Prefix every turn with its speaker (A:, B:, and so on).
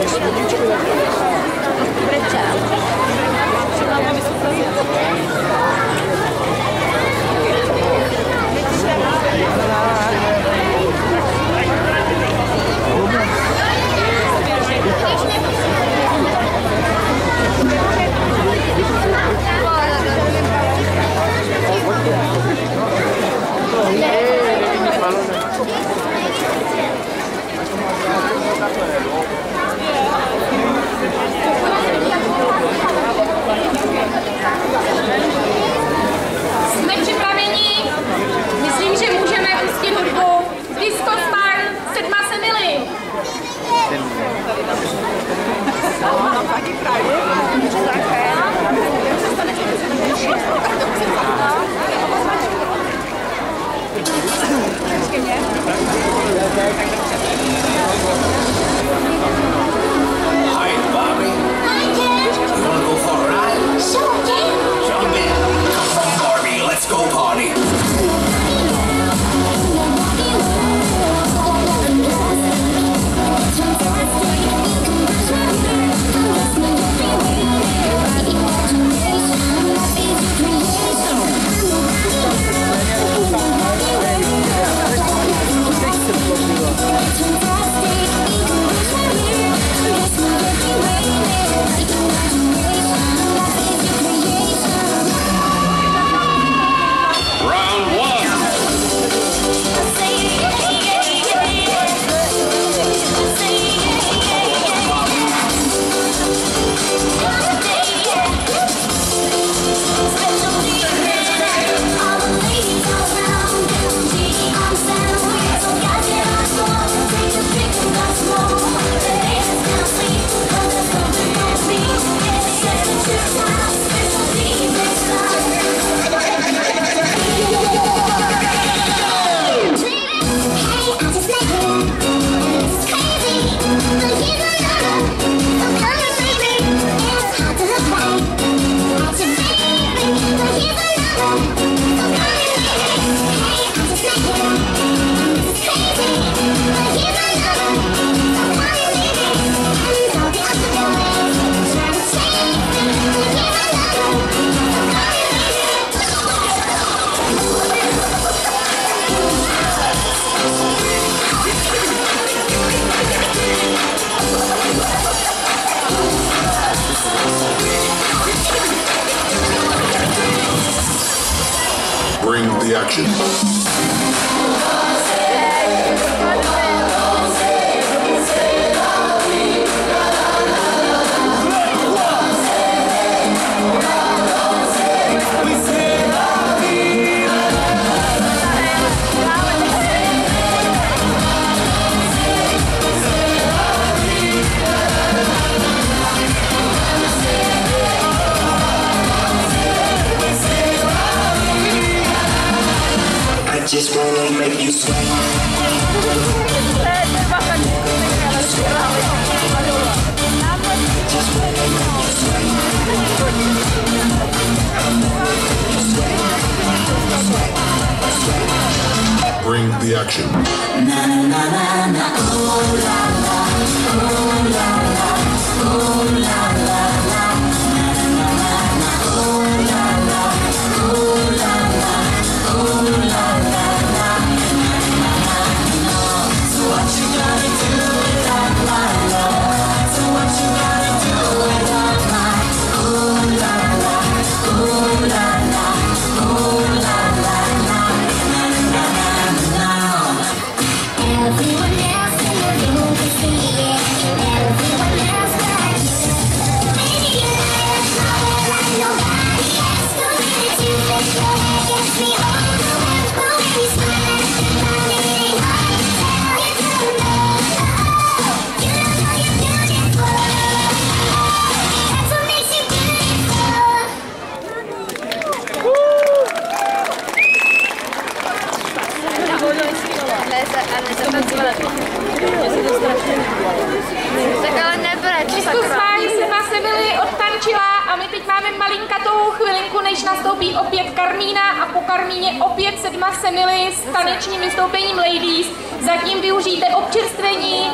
A: Jsme připraveni? Myslím, že můžeme pustit hudbu Disco Star Sedma Semily.
B: Hi, Bobby. You wanna go for a ride?
C: Sure, Ken.
B: Jump in. Come on, Barbie. Let's go party. Round one.
D: Bring the action.
B: I just wanna make you sweat.
D: Bring the action.
C: Na na na na na, oh la la, oh la la, oh la la la, na na na na, oh la la, oh la la, oh la la la, na na na na. So what you gotta do without my love? So what you gotta do without my oh la la, oh la la, oh la la la, na na na na. Everyone else in the room can see it. Everyone else but you. Maybe you never know it like nobody else. Don't let it you lift your head against me. Hold the wind, blow me smile. Find it ain't hard to tell. You don't know. You don't know you're beautiful. That's what makes you beautiful.
E: Tak ale nebrať,
A: Disco Star Sedma Semily odtančila a my teď máme malinkatou chvilinku, než nastoupí opět Karmína a po Karmíně opět Sedma Semily s tanečním vystoupením Ladies. Zatím využijte občerstvení